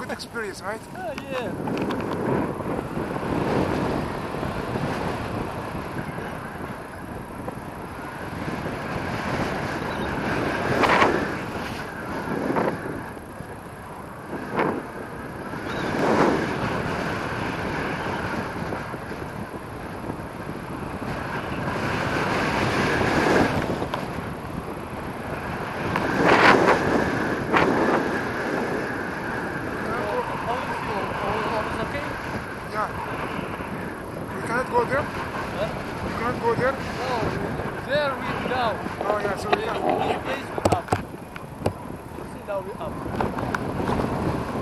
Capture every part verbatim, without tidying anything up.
good experience, right? Oh, yeah. Yeah. We cannot go there? Huh? We cannot go there? No, there we down. Oh yeah, so we This can. place we up. You see now we up.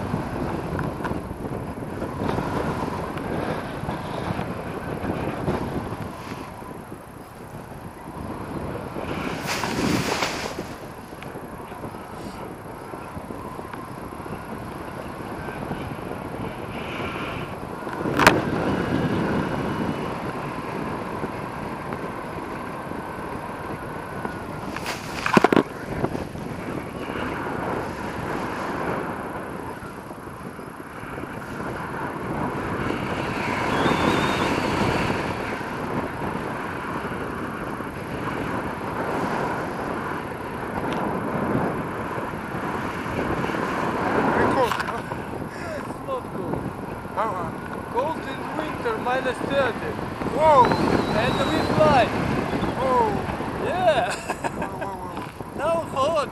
Very cold. Huh? It's not cold. Uh-huh. Cold in winter, minus thirty. Whoa! And we fly. Whoa! Yeah. Whoa, whoa, whoa. Now hot.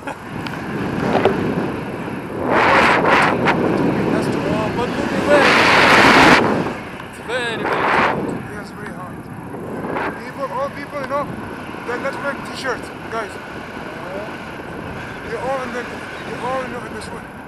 That's too Oh, but look at very. It's very, very hot. Yes, very hard. People, all people, you know, they're not wearing t-shirts, guys. They're all in the, they're all in, the, in this one.